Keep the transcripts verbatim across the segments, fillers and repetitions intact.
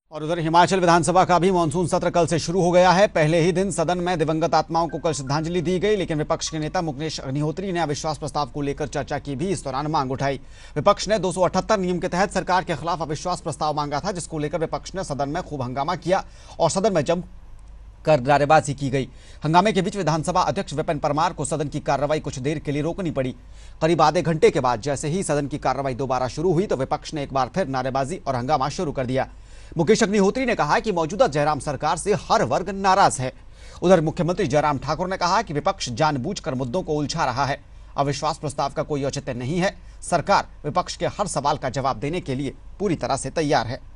और उधर हिमाचल विधानसभा का भी मानसून सत्र कल से शुरू हो गया है। पहले ही दिन सदन में दिवंगत आत्माओं को कल श्रद्धांजलि दी गई, लेकिन विपक्ष के नेता मुकेश अग्निहोत्री ने अविश्वास प्रस्ताव को लेकर चर्चा की भी। इस दौरान मांग उठाई। विपक्ष ने दो सौ अठहत्तर नियम के तहत सरकार के खिलाफ अविश्वास प्रस्ताव मांगा था, जिसको लेकर विपक्ष ने सदन में खूब हंगामा किया और सदन में जम कर नारेबाजी की गई। हंगामे के बीच विधानसभा अध्यक्ष विपिन परमार को सदन की कार्रवाई कुछ देर के लिए रोकनी पड़ी। करीब आधे घंटे के बाद जैसे ही सदन की कार्रवाई दोबारा शुरू हुई तो विपक्ष ने एक बार फिर नारेबाजी और हंगामा शुरू कर दिया। मुकेश अग्निहोत्री ने कहा कि मौजूदा जयराम सरकार से हर वर्ग नाराज है। उधर मुख्यमंत्री जयराम ठाकुर ने कहा कि विपक्ष जानबूझकर मुद्दों को उलझा रहा है। अविश्वास प्रस्ताव का कोई औचित्य नहीं है। सरकार विपक्ष के हर सवाल का जवाब देने के लिए पूरी तरह से तैयार है।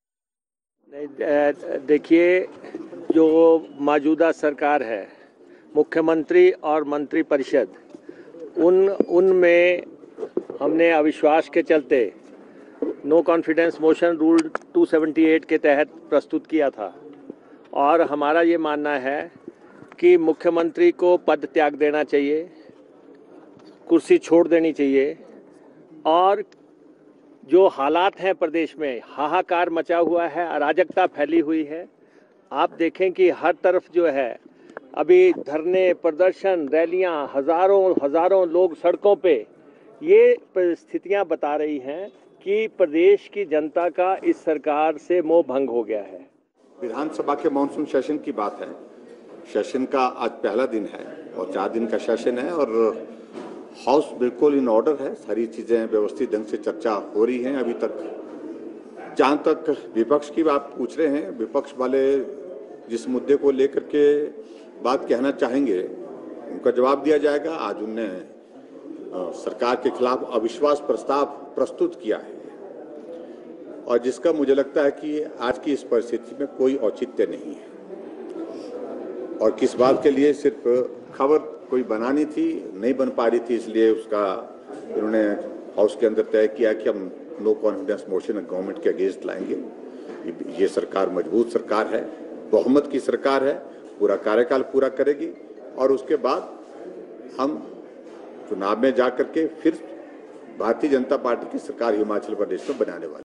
देखिए, जो मौजूदा सरकार है, मुख्यमंत्री और मंत्रिपरिषद, उन उनमें हमने अविश्वास के चलते नो कॉन्फिडेंस मोशन रूल दो सौ अठहत्तर के तहत प्रस्तुत किया था और हमारा ये मानना है कि मुख्यमंत्री को पद त्याग देना चाहिए, कुर्सी छोड़ देनी चाहिए। और जो हालात हैं प्रदेश में, हाहाकार मचा हुआ है, अराजकता फैली हुई है। आप देखें कि हर तरफ जो है अभी धरने, प्रदर्शन, रैलियां, हजारों हजारों लोग सड़कों पे, ये परिस्थितियां बता रही हैं कि प्रदेश की जनता का इस सरकार से मोह भंग हो गया है। विधानसभा के मानसून सेशन की बात है। सेशन का आज पहला दिन है और चार दिन का सेशन है और हाउस बिल्कुल इन ऑर्डर है। सारी चीजें व्यवस्थित ढंग से चर्चा हो रही हैं। अभी तक जहां तक विपक्ष की बात पूछ रहे हैं, विपक्ष वाले जिस मुद्दे को लेकर के बात कहना चाहेंगे उनका जवाब दिया जाएगा। आज उनने सरकार के खिलाफ अविश्वास प्रस्ताव प्रस्तुत किया है और जिसका मुझे लगता है कि आज की इस परिस्थिति में कोई औचित्य नहीं है और किस बात के लिए सिर्फ खबर कोई बनानी थी, नहीं बन पा रही थी, इसलिए उसका उन्होंने हाउस के अंदर तय किया कि हम नो कॉन्फिडेंस मोशन गवर्नमेंट के अगेंस्ट लाएंगे। ये सरकार मजबूत सरकार है, बहुमत की सरकार है, पूरा कार्यकाल पूरा करेगी और उसके बाद हम चुनाव में जाकर के फिर भारतीय जनता पार्टी की सरकार हिमाचल प्रदेश में बनाने वाली।